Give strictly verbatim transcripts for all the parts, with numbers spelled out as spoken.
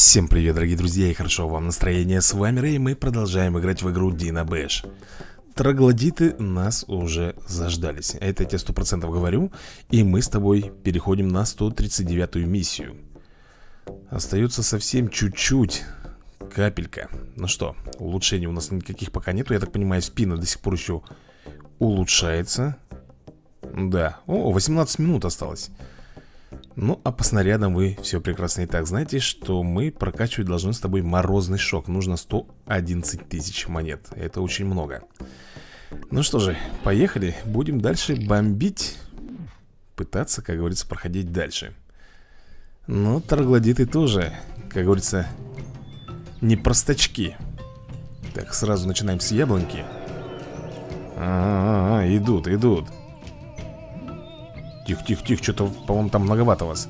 Всем привет, дорогие друзья, и хорошо вам настроение. С вами Рэй, и мы продолжаем играть в игру Dino Bash. Троглодиты нас уже заждались. Это я тебе сто процентов говорю. И мы с тобой переходим на сто тридцать девятую миссию. Остается совсем чуть-чуть. Капелька. Ну что, улучшений у нас никаких пока нету. Я так понимаю, спина до сих пор еще улучшается. Да, о, восемнадцать минут осталось. Ну, а по снарядам вы все прекрасно и так знаете, что мы прокачивать должны с тобой морозный шок. Нужно сто одиннадцать тысяч монет. Это очень много. Ну что же, поехали. Будем дальше бомбить. Пытаться, как говорится, проходить дальше. Но троглодиты тоже, как говорится, не простачки. Так, сразу начинаем с яблоньки. А-а-а, идут, идут. Тихо, тихо, тихо, что-то, по-моему, там многовато вас.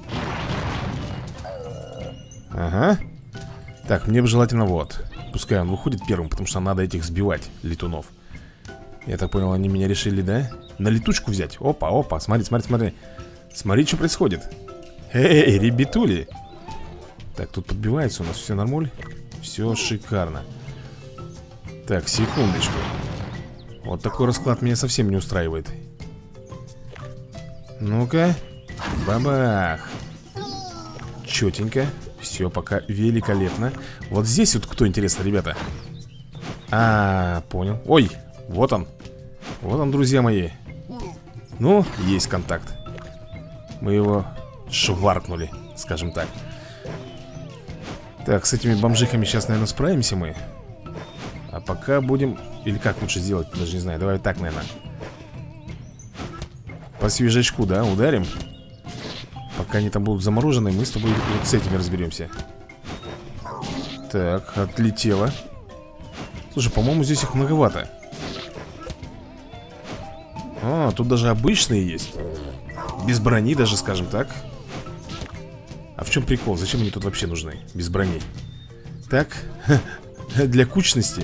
Ага. Так, мне бы желательно вот. Пускай он выходит первым, потому что надо этих сбивать, летунов. Я так понял, они меня решили, да? На летучку взять. Опа, опа, смотри, смотри, смотри. Смотри, что происходит. Эй, ребятули. Так, тут подбивается у нас, все нормально. Все шикарно. Так, секундочку. Вот такой расклад меня совсем не устраивает. Ну-ка. Бабах. Четенько. Все пока великолепно. Вот здесь вот кто, интересно, ребята? А, понял. Ой, вот он. Вот он, друзья мои. Ну, есть контакт. Мы его шваркнули, скажем так. Так, с этими бомжихами сейчас, наверное, справимся мы. А пока будем... Или как лучше сделать, даже не знаю. Давай так, наверное. По свежачку, да, ударим. Пока они там будут заморожены, мы с тобой вот с этими разберемся. Так, отлетело. Слушай, по-моему, здесь их многовато. А, тут даже обычные есть. Без брони даже, скажем так. А в чем прикол? Зачем они тут вообще нужны? Без брони. Так, для кучности.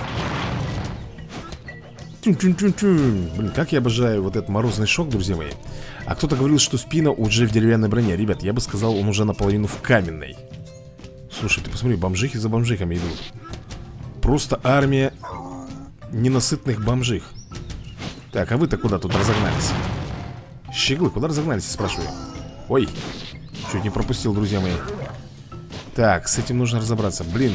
Блин, как я обожаю вот этот морозный шок, друзья мои. А кто-то говорил, что спина уже в деревянной броне. Ребят, я бы сказал, он уже наполовину в каменной. Слушай, ты посмотри, бомжихи за бомжихами идут. Просто армия ненасытных бомжих. Так, а вы-то куда тут разогнались? Щеглы, куда разогнались, я спрашиваю? Ой, чуть не пропустил, друзья мои. Так, с этим нужно разобраться. Блин.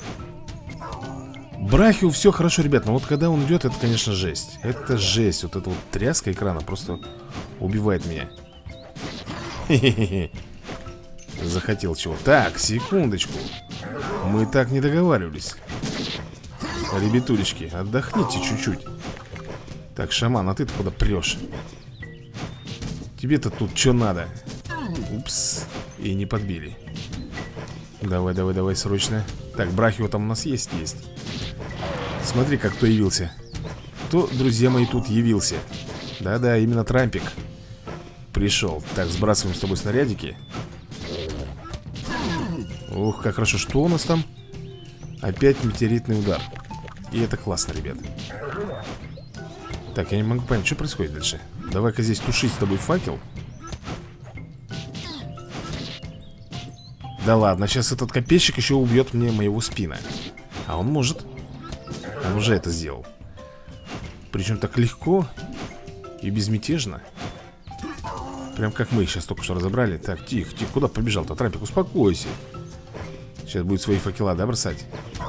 Брахиу все хорошо, ребят, но вот когда он идет, это, конечно, жесть. Это жесть, вот эта вот тряска экрана просто убивает меня. Хе-хе-хе. Захотел чего. Так, секундочку. Мы так не договаривались. Ребятулечки, отдохните чуть-чуть. Так, шаман, а ты-то куда прешь? Тебе-то тут что надо? Упс, и не подбили. Давай, давай, давай, срочно. Так, Брахио там у нас есть, есть. Смотри, как кто явился. Кто, друзья мои, тут явился? Да-да, именно Трампик пришел. Так, сбрасываем с тобой снарядики. Ух, как хорошо. Что у нас там? Опять метеоритный удар. И это классно, ребят. Так, я не могу понять, что происходит дальше. Давай-ка здесь тушить с тобой факел. Да ладно, сейчас этот копейщик еще убьет мне моего спина. А он может. Он уже это сделал. Причем так легко и безмятежно. Прям как мы их сейчас только что разобрали. Так, тихо, тихо, куда побежал-то? Трампик, успокойся. Сейчас будет свои факела, да, бросать?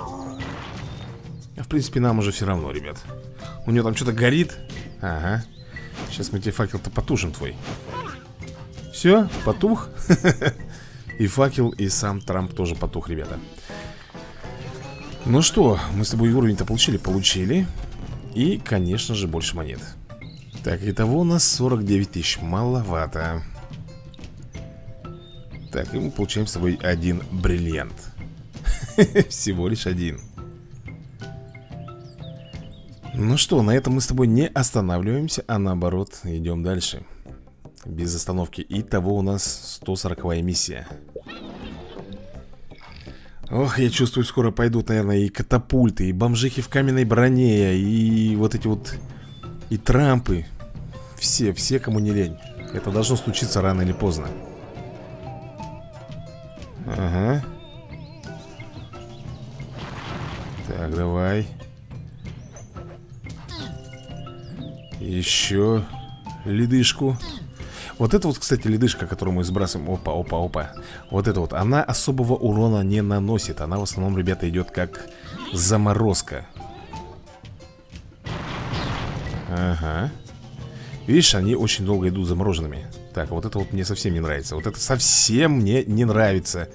А в принципе нам уже все равно, ребят. У него там что-то горит. Ага. Сейчас мы тебе факел-то потушим твой. Все, потух. И факел, и сам Трамп тоже потух, ребята. Ну что, мы с тобой уровень-то получили? Получили. И, конечно же, больше монет. Так, итого у нас сорок девять тысяч. Маловато. Так, и мы получаем с тобой один бриллиант. Всего лишь один. Ну что, на этом мы с тобой не останавливаемся, а наоборот, идем дальше. Без остановки. Итого у нас сто сороковая миссия. Ох, я чувствую, скоро пойдут, наверное, и катапульты, и бомжихи в каменной броне, и вот эти вот, и Трампы. Все, все, кому не лень. Это должно случиться рано или поздно. Ага. Так, давай. Еще ледышку. Вот это вот, кстати, ледышка, которую мы сбрасываем. Опа, опа, опа. Вот это вот, она особого урона не наносит. Она в основном, ребята, идет как заморозка. Ага. Видишь, они очень долго идут замороженными. Так, вот это вот мне совсем не нравится. Вот это совсем мне не нравится.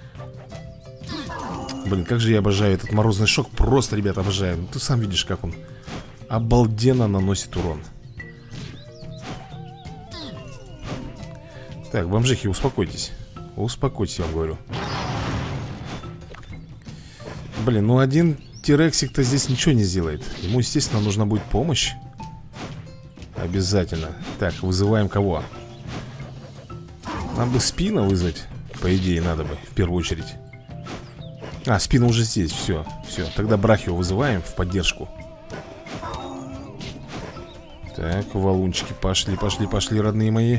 Блин, как же я обожаю этот морозный шок. Просто, ребята, обожаю. Ну, ты сам видишь, как он обалденно наносит урон. Так, бомжихи, успокойтесь. Успокойтесь, я вам говорю. Блин, ну один тирексик-то здесь ничего не сделает. Ему, естественно, нужна будет помощь. Обязательно. Так, вызываем кого? Нам бы спина вызвать. По идее, надо бы, в первую очередь. А, спина уже здесь, все, все. Тогда Брахио вызываем в поддержку. Так, валунчики, пошли, пошли, пошли, родные мои.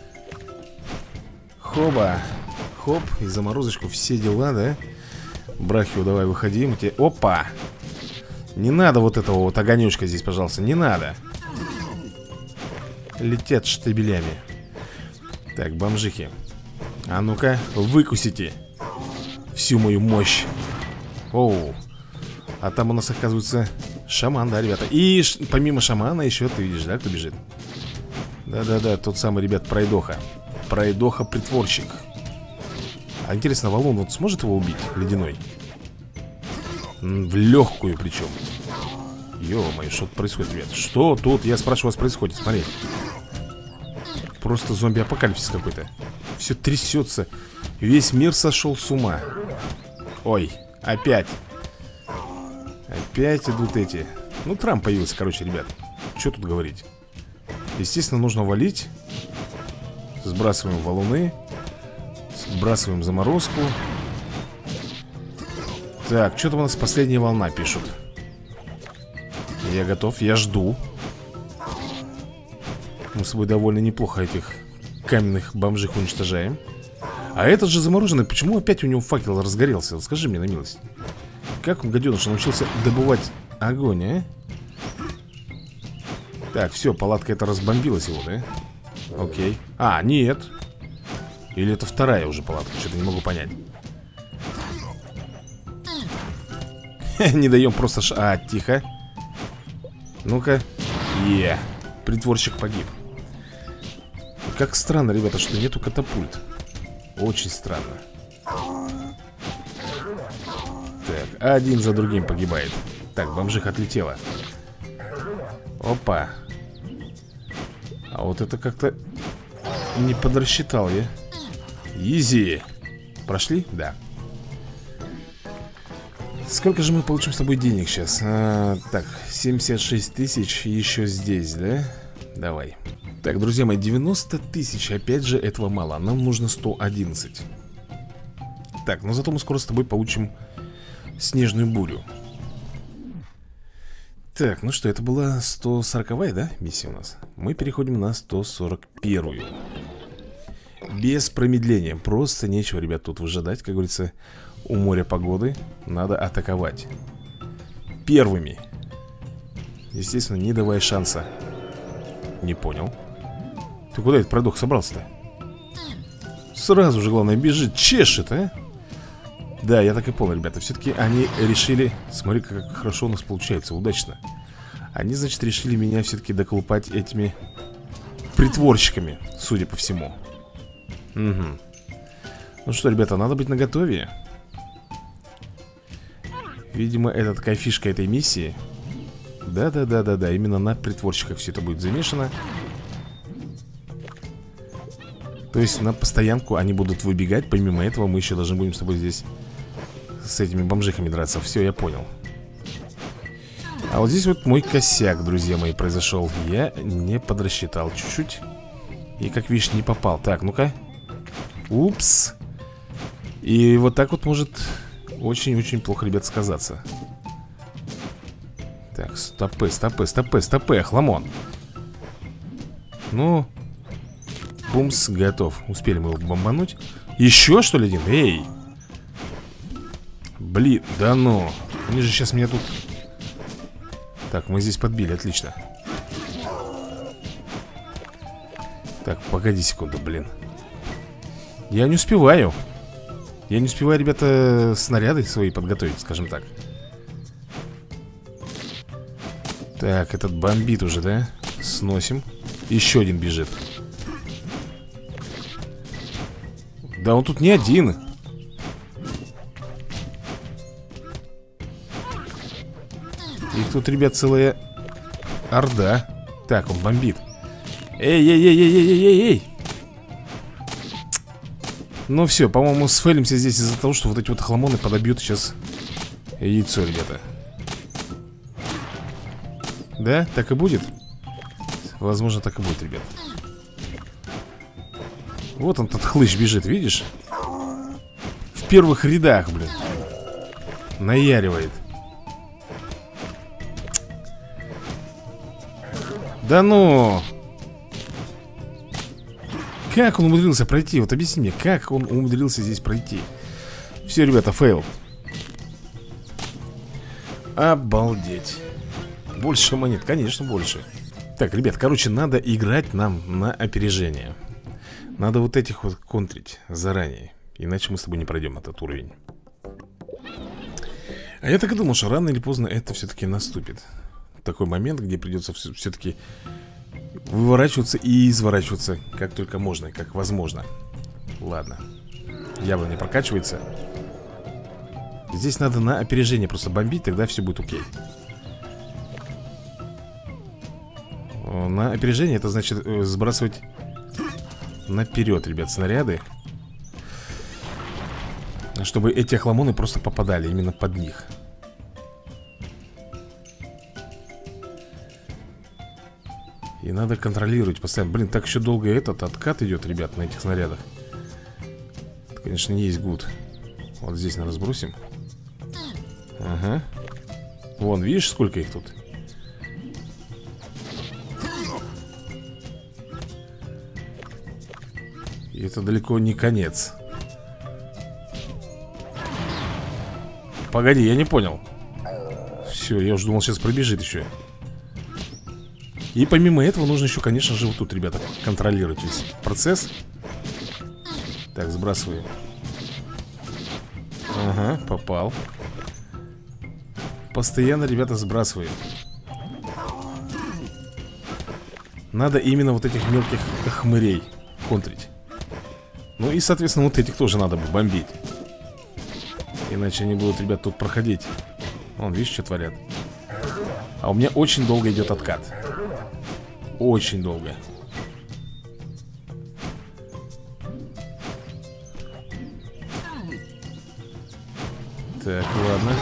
Хоба. Хоп, и заморозочку, все дела, да? Брахио, давай, выходи, мы тебе... Опа! Не надо вот этого вот огонечка здесь, пожалуйста, не надо. Летят штабелями. Так, бомжихи, а ну-ка, выкусите всю мою мощь. Оу. А там у нас, оказывается, шаман, да, ребята? И ш... помимо шамана еще ты видишь, да, кто бежит? Да-да-да, тот самый, ребят, пройдоха. Пройдоха-притворщик. А интересно, валун вот сможет его убить, ледяной? В легкую причем. Ё-моё, что тут происходит, ребят? Что тут, я спрашиваю, у вас происходит? Смотри. Просто зомби-апокалипсис какой-то. Все трясется. Весь мир сошел с ума. Ой, опять. Опять идут эти. Ну, Трамп появился, короче, ребят. Что тут говорить? Естественно, нужно валить. Сбрасываем валуны. Сбрасываем заморозку. Так, что там у нас последняя волна пишут. Я готов, я жду. Мы с собой довольно неплохо этих каменных бомжих уничтожаем. А этот же замороженный, почему опять у него факел разгорелся? Вот скажи мне на милость. Как он, гаденыш, научился добывать огонь, а? Так, все, палатка эта разбомбилась его, да? Окей. А, нет. Или это вторая уже палатка, что-то не могу понять. Не даем просто ш... А, тихо. Ну-ка. Е, притворщик погиб. Как странно, ребята, что нету катапульт. Очень странно. Так, один за другим погибает. Так, бомжиха отлетела. Опа. А вот это как-то не подрасчитал я. Изи. Прошли? Да. Сколько же мы получим с тобой денег сейчас? А, так, семьдесят шесть тысяч еще здесь, да? Давай. Так, друзья мои, девяносто тысяч. Опять же, этого мало. Нам нужно сто одиннадцать. Так, но зато мы скоро с тобой получим снежную бурю. Так, ну что, это была сто сороковая, да, миссия у нас? Мы переходим на сто сорок первую. Без промедления. Просто нечего, ребят, тут выжидать. Как говорится, у моря погоды надо атаковать первыми. Естественно, не давая шанса. Не понял. Ты куда этот продох собрался-то? Сразу же, главное, бежит, чешет, а? Да, я так и понял, ребята. Все-таки они решили... Смотри, как хорошо у нас получается, удачно. Они, значит, решили меня все-таки доколупать этими притворщиками, судя по всему. Угу. Ну что, ребята, надо быть наготове. Видимо, это такая фишка этой миссии. Да-да-да-да-да, именно на притворщиках все это будет замешано. То есть на постоянку они будут выбегать. Помимо этого мы еще должны будем с тобой здесь с этими бомжихами драться. Все, я понял. А вот здесь вот мой косяк, друзья мои, произошел. Я не подрасчитал чуть-чуть. И, как видишь, не попал. Так, ну-ка. Упс. И вот так вот может очень-очень плохо, ребят, сказаться. Так, стопы, стопы, стопы, стопы, охламон. Ну... Бумс, готов. Успели мы его бомбануть. Еще что ли один? Эй! Блин, да ну. Они же сейчас меня тут... Так, мы здесь подбили, отлично. Так, погоди секунду, блин. Я не успеваю. Я не успеваю, ребята, снаряды свои подготовить, скажем так. Так, этот бомбит уже, да? Сносим. Еще один бежит. Да он тут не один. Их тут, ребят, целая орда. Так, он бомбит. Эй-эй-эй-эй-эй-эй-эй! Ну все, по-моему, сфейлимся здесь из-за того, что вот эти вот хламоны подобьют сейчас яйцо, ребята. Да? Так и будет? Возможно, так и будет, ребят. Вот он, тот хлыщ бежит, видишь? В первых рядах, блин. Наяривает. Да ну! Как он умудрился пройти? Вот объясни мне, как он умудрился здесь пройти? Все, ребята, фейл. Обалдеть. Больше монет, конечно, больше. Так, ребят, короче, надо играть нам на опережение. Надо вот этих вот контрить заранее. Иначе мы с тобой не пройдем этот уровень. А я так и думал, что рано или поздно это все-таки наступит. Такой момент, где придется все-таки выворачиваться и изворачиваться как только можно, как возможно. Ладно. Явно не прокачивается. Здесь надо на опережение просто бомбить, тогда все будет окей. На опережение это значит сбрасывать наперед, ребят, снаряды, чтобы эти охламоны просто попадали именно под них. И надо контролировать постоянно. Блин, так еще долго этот откат идет, ребят, на этих снарядах. Это, конечно, не есть гуд. Вот здесь мы разбросим. Ага. Вон, видишь, сколько их тут? И это далеко не конец. Погоди, я не понял. Все, я уже думал, сейчас пробежит еще. И помимо этого нужно еще, конечно же, вот тут, ребята, контролировать весь процесс. Так, сбрасываем. Ага, попал. Постоянно, ребята, сбрасываем. Надо именно вот этих мелких хмырей контрить. Ну и, соответственно, вот этих тоже надо бомбить. Иначе они будут, ребят, тут проходить. Вон, видишь, что творят. А у меня очень долго идет откат. Очень долго. Так, ладно.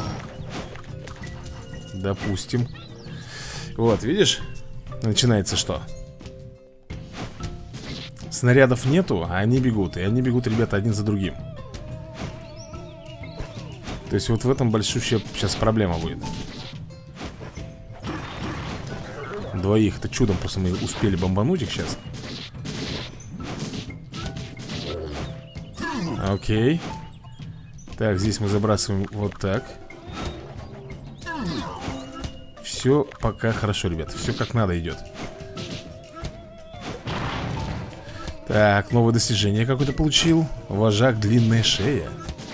Допустим. Вот, видишь? Начинается что? Снарядов нету, а они бегут. И они бегут, ребята, один за другим. То есть вот в этом большущая сейчас проблема будет. Двоих, это чудом просто мы успели бомбануть их сейчас. Окей. Так, здесь мы забрасываем вот так. Все пока хорошо, ребят. Все как надо идет. Так, новое достижение какое-то получил. Вожак длинная шея.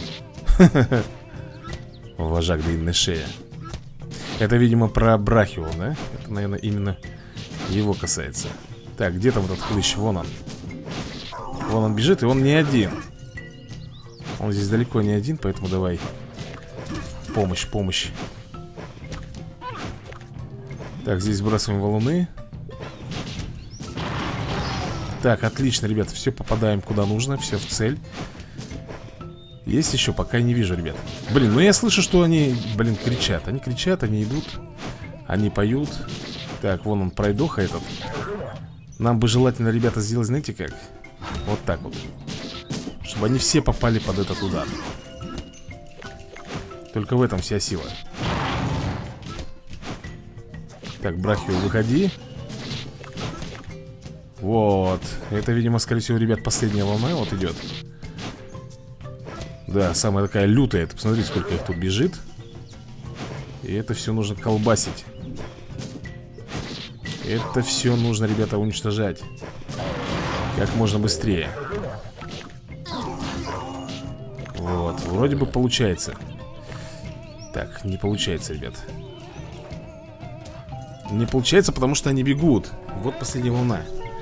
Вожак длинная шея. Это, видимо, про Брахио, да? Это, наверное, именно его касается. Так, где там этот хлыщ? Вон он. Вон он бежит, и он не один. Он здесь далеко не один, поэтому давай. Помощь, помощь. Так, здесь сбрасываем валуны. Так, отлично, ребят, все попадаем куда нужно, все в цель. Есть еще? Пока я не вижу, ребят. Блин, ну я слышу, что они, блин, кричат. Они кричат, они идут. Они поют. Так, вон он, пройдоха этот. Нам бы желательно, ребята, сделать, знаете как? Вот так вот. Чтобы они все попали под этот удар. Только в этом вся сила. Так, Брахио, выходи. Вот. Это, видимо, скорее всего, ребят, последняя волна вот идет. Да, самая такая лютая. Ты посмотри, сколько их тут бежит. И это все нужно колбасить. Это все нужно, ребята, уничтожать как можно быстрее. Вот, вроде бы получается. Так, не получается, ребят. Не получается, потому что они бегут. Вот последняя волна.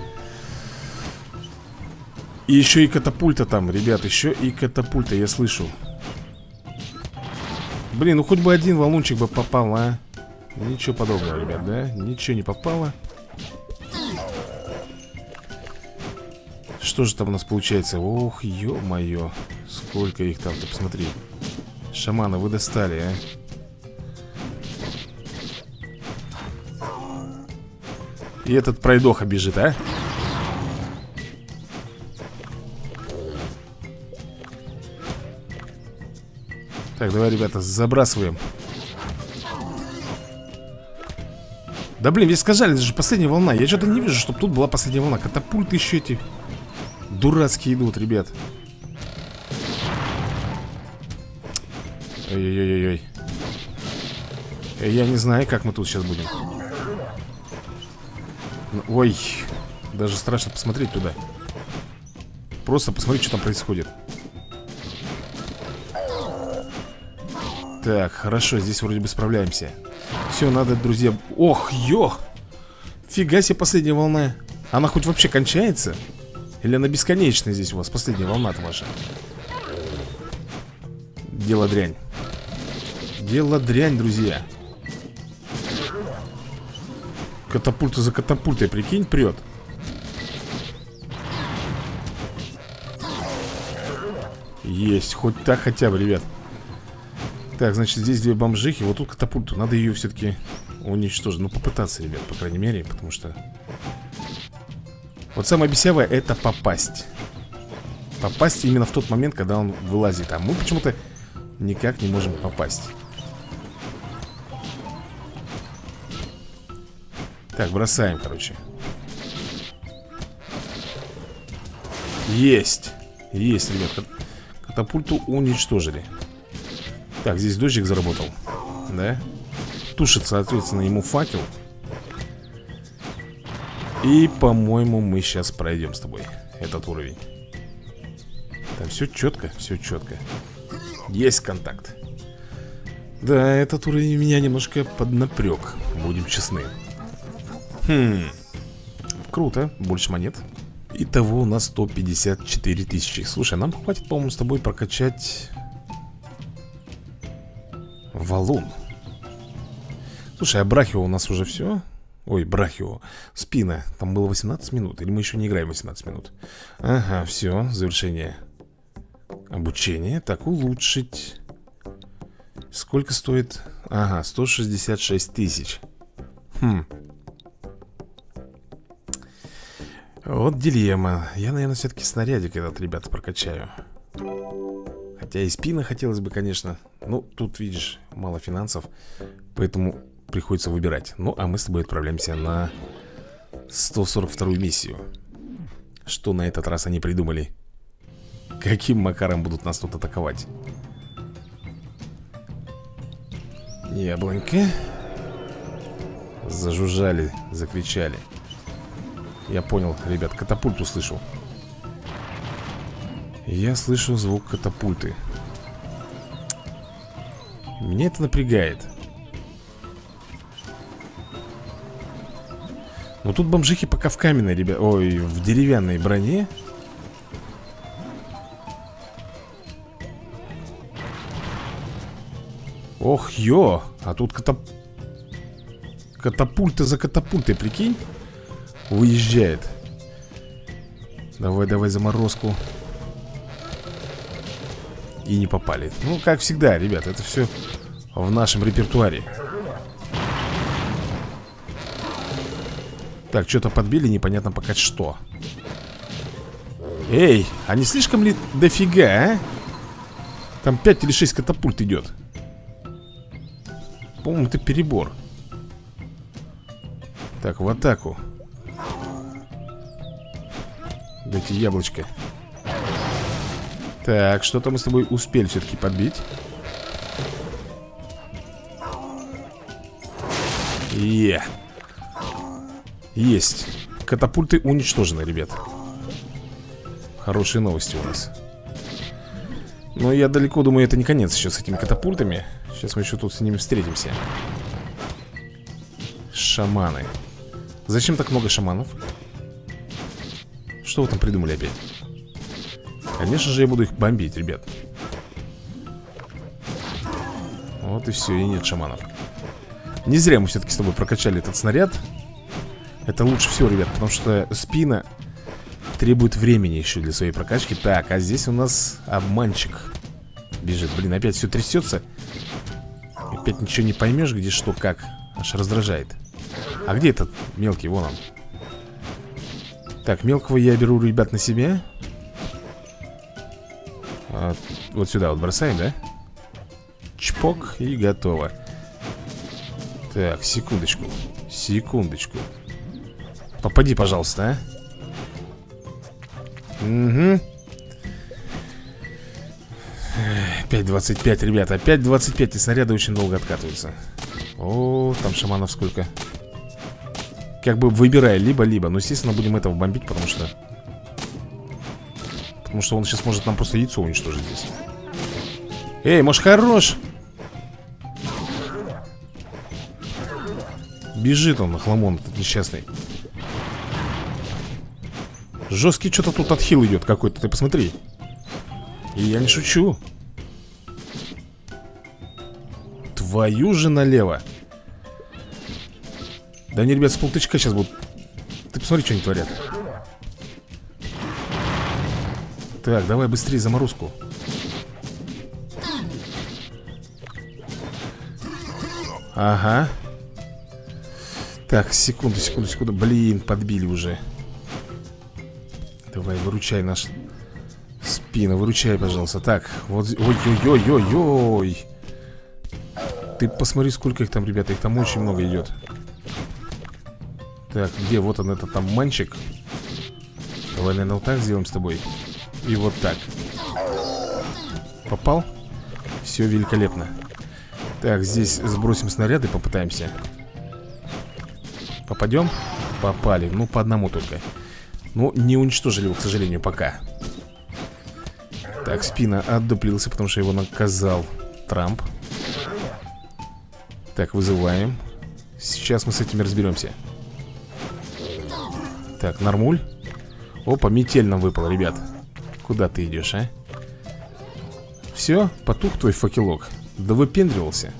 И еще и катапульта там, ребят. Еще и катапульта, я слышу. Блин, ну хоть бы один валунчик бы попал, а. Ничего подобного, ребят, да? Ничего не попало. Что же там у нас получается? Ох, ё-моё. Сколько их там, ты посмотри. Шамана вы достали, а. И этот пройдоха бежит, а? Так, давай, ребята, забрасываем. Да блин, ведь сказали, это же последняя волна. Я что-то не вижу, чтобы тут была последняя волна. Катапульты еще эти дурацкие идут, ребят. Ой-ой-ой-ой. Я не знаю, как мы тут сейчас будем. Ой, даже страшно посмотреть туда. Просто посмотреть, что там происходит. Так, хорошо, здесь вроде бы справляемся. Все, надо, друзья. Ох, ё! Фига себе последняя волна. Она хоть вообще кончается? Или она бесконечная здесь у вас? Последняя волна-то ваша. Дело дрянь. Дело дрянь, друзья. Катапульта за катапультой, прикинь, прет. Есть, хоть так хотя бы, ребят. Так, значит, здесь две бомжихи. Вот тут катапульту, надо ее все-таки уничтожить. Ну, попытаться, ребят, по крайней мере. Потому что вот самое бесявое — это попасть. Попасть именно в тот момент, когда он вылазит. А мы почему-то никак не можем попасть. Так, бросаем, короче. Есть. Есть, ребят. Катапульту уничтожили. Так, здесь дождик заработал. Да? Тушит, соответственно, ему факел. И, по-моему, мы сейчас пройдем с тобой этот уровень. Там все четко, все четко. Есть контакт. Да, этот уровень меня немножко поднапрек. Будем честны. Хм. Круто, больше монет. Итого у нас сто пятьдесят четыре тысячи. Слушай, нам хватит, по-моему, с тобой прокачать валун. Слушай, а брахио у нас уже все? Ой, брахио. Спина. Там было восемнадцать минут. Или мы еще не играем восемнадцать минут? Ага, все, завершение обучения. Так, улучшить. Сколько стоит? Ага, сто шестьдесят шесть тысяч. Хм. Вот дилемма. Я, наверное, все-таки снарядик этот, ребята, прокачаю. Хотя и спина хотелось бы, конечно. Ну, тут, видишь, мало финансов. Поэтому приходится выбирать. Ну, а мы с тобой отправляемся на сто сорок вторую миссию. Что на этот раз они придумали? Каким макаром будут нас тут атаковать? Яблонька. Зажужжали, закричали. Я понял, ребят, катапульту слышу. Я слышу звук катапульты. Меня это напрягает. Но тут бомжихи пока в каменной, ребят. Ой, в деревянной броне. Ох, ё. А тут катап... катапульта за катапультой, прикинь. Выезжает. Давай, давай заморозку. И не попали. Ну, как всегда, ребят, это все в нашем репертуаре. Так, что-то подбили, непонятно пока что. Эй, а не слишком ли дофига, а? Там пять или шесть катапульт идет. По-моему, это перебор. Так, в атаку. Дайте яблочко. Так, что-то мы с тобой успели все-таки подбить. Е. Есть. Катапульты уничтожены, ребят. Хорошие новости у нас. Но я далеко думаю, это не конец еще с этими катапультами. Сейчас мы еще тут с ними встретимся. Шаманы. Зачем так много шаманов? Что вы там придумали опять? Конечно же, я буду их бомбить, ребят. Вот и все, и нет шаманов. Не зря мы все-таки с тобой прокачали этот снаряд. Это лучше всего, ребят, потому что спина требует времени еще для своей прокачки. Так, а здесь у нас обманщик бежит. Блин, опять все трясется. Опять ничего не поймешь, где что, как. Аж раздражает. А где этот мелкий? Вон он. Так, мелкого я беру, ребят, на себя. а, Вот сюда вот бросаем, да? Чпок, и готово. Так, секундочку. Секундочку. Попади, пожалуйста, а. Угу. пять двадцать пять, ребята. пять двадцать пять, и снаряды очень долго откатываются. О, там шаманов сколько. Как бы выбирай, либо-либо. Но, естественно, будем этого бомбить, потому что... Потому что он сейчас может нам просто яйцо уничтожить здесь. Эй, может, хорош? Бежит он, охламон этот несчастный. Жесткий что-то тут отхил идет какой-то, ты посмотри. И я не шучу. Твою же налево. Да они, ребят, с полтычка сейчас будут. Ты посмотри, что они творят. Так, давай быстрее заморозку. Ага. Так, секунду, секунду, секунду. Блин, подбили уже. Давай, выручай наш спина, выручай, пожалуйста. Так, вот, ой-ой-ой-ой-ой. Ты посмотри, сколько их там, ребята. Их там очень много идет. Так, где? Вот он, этот там манчик. Давай, наверное, вот так сделаем с тобой. И вот так. Попал? Все великолепно. Так, здесь сбросим снаряды, попытаемся. Попадем? Попали, ну по одному только. Ну, не уничтожили его, к сожалению, пока. Так, спина отдуплился, потому что его наказал Трамп. Так, вызываем. Сейчас мы с этими разберемся. Так, нормуль. Опа, метель нам выпала, ребят. Куда ты идешь, а? Все, потух твой факелок. Да выпендривался.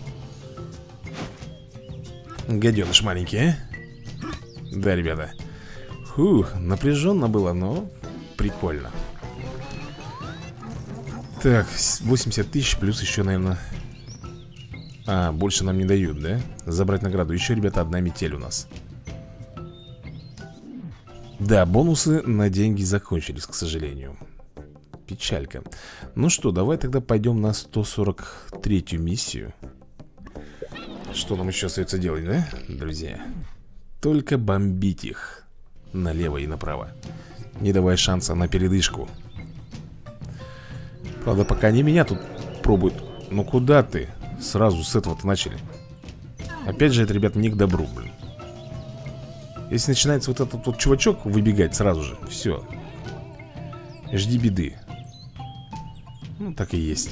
Гаденыш маленький, а? Да, ребята. Фух, напряженно было, но прикольно. Так, восемьдесят тысяч плюс еще, наверное. А, больше нам не дают, да? Забрать награду. Еще, ребята, одна метель у нас. Да, бонусы на деньги закончились, к сожалению. Печалька. Ну что, давай тогда пойдем на сто сорок третью миссию. Что нам еще остается делать, да, друзья? Только бомбить их налево и направо, не давая шанса на передышку. Правда, пока они меня тут пробуют. Ну куда ты? Сразу с этого-то начали. Опять же, это, ребят, не к добру, блин. Если начинается вот этот вот чувачок выбегать сразу же, все. Жди беды. Ну, так и есть.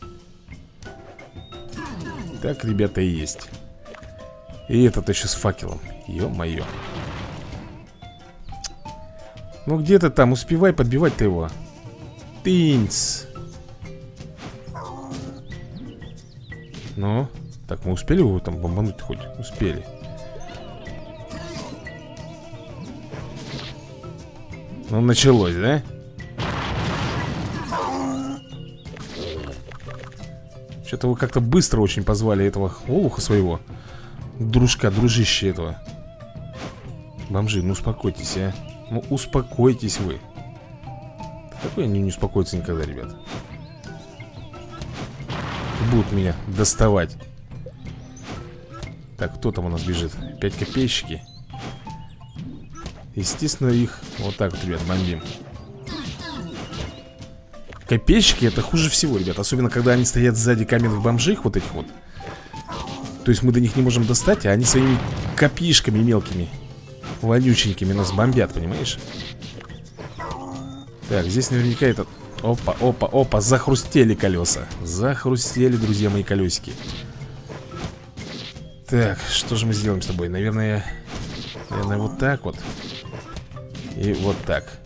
Так, ребята, и есть. И этот еще с факелом. Ё-моё. Ну, где ты там? Успевай подбивать-то его. Тынц. Ну, так, мы успели его там бомбануть хоть? Успели. Ну, началось, да? Что-то вы как-то быстро очень позвали этого олуха своего. Дружка, дружище этого. Бомжи, ну успокойтесь, а. Ну успокойтесь вы. Какой они не успокоятся никогда, ребят. Будут меня доставать. Так, кто там у нас бежит? Пять копеечки. Естественно, их вот так вот, ребят, бомбим. Копеечки — это хуже всего, ребят. Особенно, когда они стоят сзади каменных бомжих, вот этих вот. То есть мы до них не можем достать, а они своими копишками мелкими, вонюченькими нас бомбят, понимаешь? Так, здесь наверняка этот... Опа, опа, опа, захрустели колеса. Захрустели, друзья мои, колесики. Так, что же мы сделаем с тобой? Наверное, наверное, вот так вот. И вот так.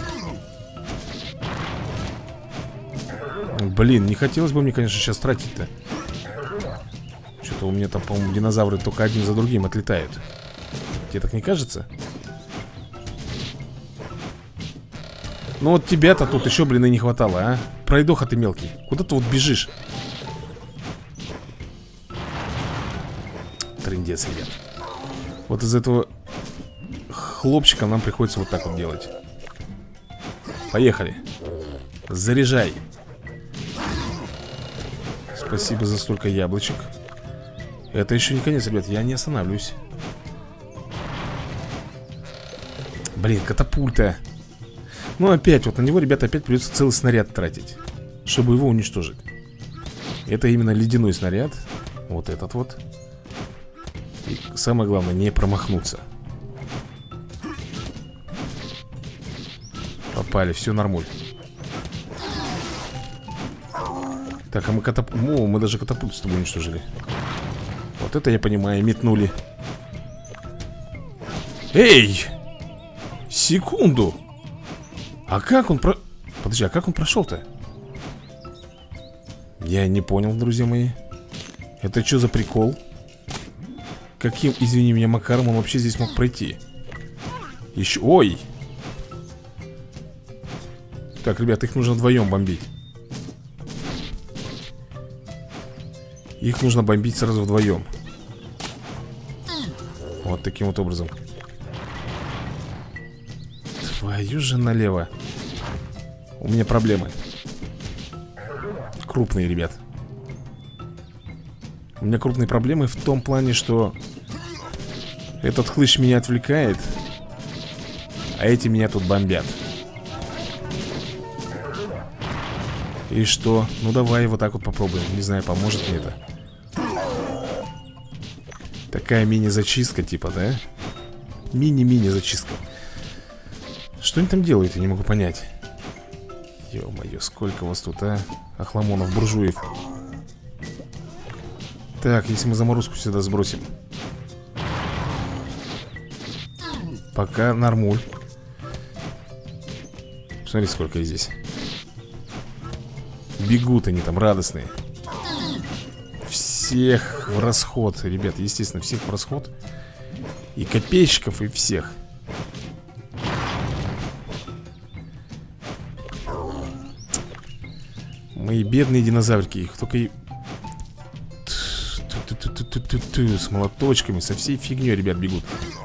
Блин, не хотелось бы мне, конечно, сейчас тратить-то. Что-то у меня там, по-моему, динозавры только один за другим отлетают. Тебе так не кажется? Ну вот тебя-то тут еще, блин, и не хватало, а? Пройдоха ты мелкий. Куда ты вот бежишь? Трындец, ребят. Вот из этого хлопчика нам приходится вот так вот делать. Поехали. Заряжай. Спасибо за столько яблочек. Это еще не конец, ребят, я не останавливаюсь. Блин, катапульта. Ну опять, вот на него, ребята, опять придется целый снаряд тратить, чтобы его уничтожить. Это именно ледяной снаряд. Вот этот вот. И самое главное, не промахнуться. Попали, все нормуль. Так, а мы катап... О, мы даже катапульту с тобой уничтожили. Вот это я понимаю, метнули. Эй! Секунду! А как он про... Подожди, а как он прошел-то? Я не понял, друзья мои. Это что за прикол? Каким, извини меня, макаром он вообще здесь мог пройти? Еще... Ой! Так, ребят, их нужно вдвоем бомбить. Их нужно бомбить сразу вдвоем. Вот таким вот образом. Твою же налево. У меня проблемы. Крупные, ребят. У меня крупные проблемы в том плане, что этот хлыщ меня отвлекает, а эти меня тут бомбят. И что? Ну давай вот так вот попробуем. Не знаю, поможет мне это. Такая мини-зачистка типа, да? Мини-мини-зачистка. Что они там делают, я не могу понять. Ё-моё, сколько вас тут, а? Охламонов, буржуев. Так, если мы заморозку сюда сбросим. Пока нормуль. Посмотри, сколько их здесь. Бегут они там, радостные. Всех в расход, ребят, естественно, всех в расход. И копейщиков, и всех. Мои бедные динозаврики, их только и... С молоточками, со всей фигней, ребят, бегут.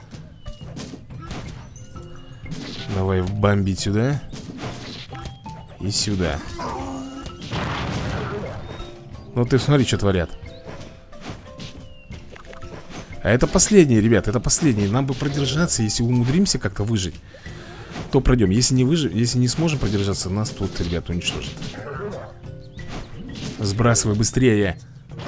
Давай бомбить сюда. И сюда. Ну ты смотри, что творят. А это последние, ребят, это последние. Нам бы продержаться, если умудримся как-то выжить, то пройдем. Если не выжив, если не сможем продержаться, нас тут, ребят, уничтожат. Сбрасывай быстрее.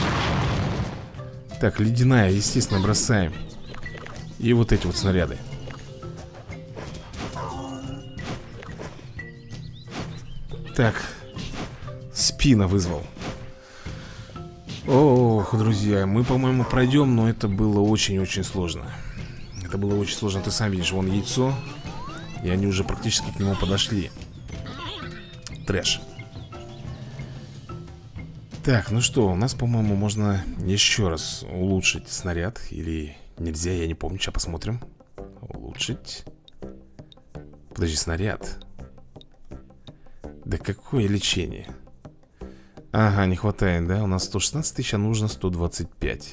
Так, ледяная, естественно, бросаем. И вот эти вот снаряды. Так, спина вызвал. Ох, друзья, мы, по-моему, пройдем, но это было очень-очень сложно. Это было очень сложно, ты сам видишь, вон яйцо. И они уже практически к нему подошли. Трэш. Так, ну что, у нас, по-моему, можно еще раз улучшить снаряд. Или нельзя, я не помню, сейчас посмотрим. Улучшить. Подожди, снаряд. Да какое лечение? Ага, не хватает, да? У нас сто шестнадцать тысяч, а нужно сто двадцать пять.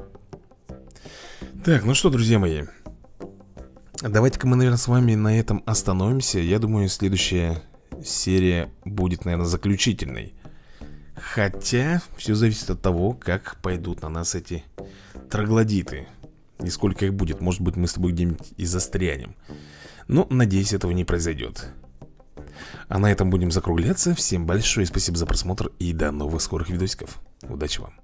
Так, ну что, друзья мои, давайте-ка мы, наверное, с вами на этом остановимся. Я думаю, следующая серия будет, наверное, заключительной. Хотя, все зависит от того, как пойдут на нас эти троглодиты. И сколько их будет. Может быть, мы с тобой где-нибудь и застрянем. Но, надеюсь, этого не произойдет. А на этом будем закругляться. Всем большое спасибо за просмотр и до новых скорых видосиков. Удачи вам.